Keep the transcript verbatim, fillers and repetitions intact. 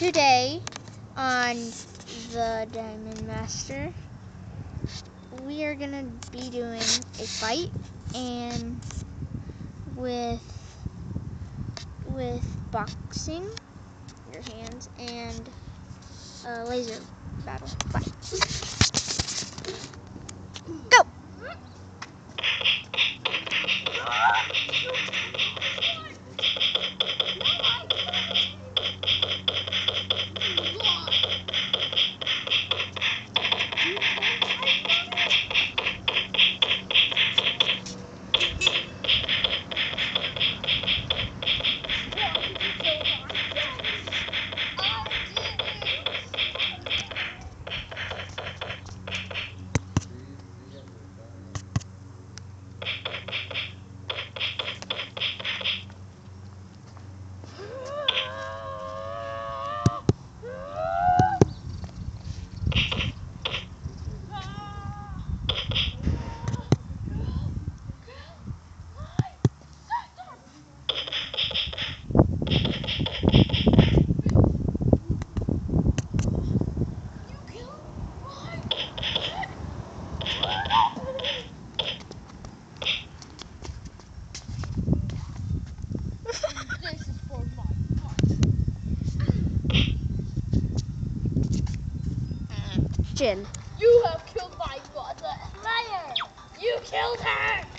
Today on the Diamond Master, we are gonna be doing a fight and with with boxing, your hands, and a laser battle fight. Go! Jim. You have killed my mother. Liar! You killed her!